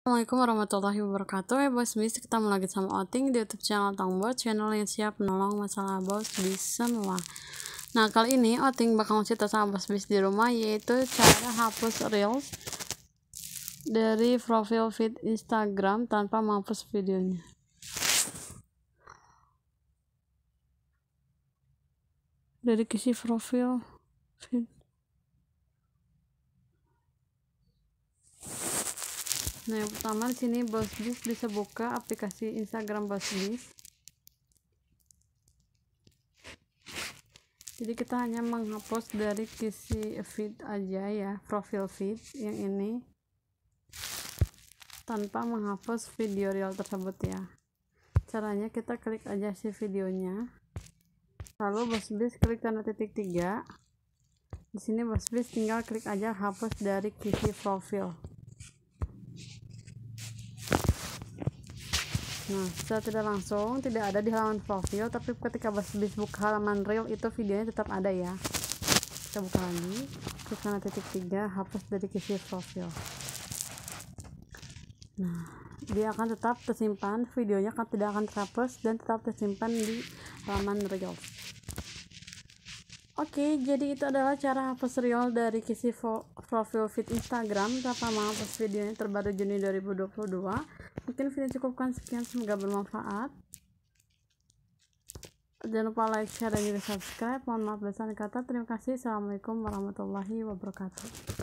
Assalamualaikum warahmatullahi wabarakatuh. Bos bis, ketemu lagi sama Oting di YouTube channel Tongbot, channel yang siap menolong masalah bos bis semua. Nah, kali ini Oting bakal ngasih tau sama bos bis di rumah, yaitu cara hapus reels dari profil feed Instagram tanpa menghapus videonya. Dari isi profil feed. Nah, yang pertama di sini bos bis bisa buka aplikasi Instagram bos bis. Jadi kita hanya menghapus dari isi feed aja ya, profil feed yang ini, tanpa menghapus video reel tersebut ya. Caranya kita klik aja si videonya, lalu bos bis klik tanda titik 3. Di sini bos bis tinggal klik aja hapus dari isi profil. Nah, secara tidak langsung tidak ada di halaman profil, tapi ketika bos bis buka halaman reel itu videonya tetap ada ya. Kita buka lagi, klik tanda titik 3, hapus dari isi profil. Nah, dia akan tetap tersimpan, videonya tidak akan terhapus dan tetap tersimpan di halaman reel. Oke, jadi itu adalah cara hapus reel dari isi profil feed Instagram tanpa menghapus videonya, terbaru Juni 2022. Mungkin video cukupkan sekian, semoga bermanfaat. Jangan lupa like, share, dan juga subscribe. Mohon maaf besar kata. Terima kasih. Assalamualaikum warahmatullahi wabarakatuh.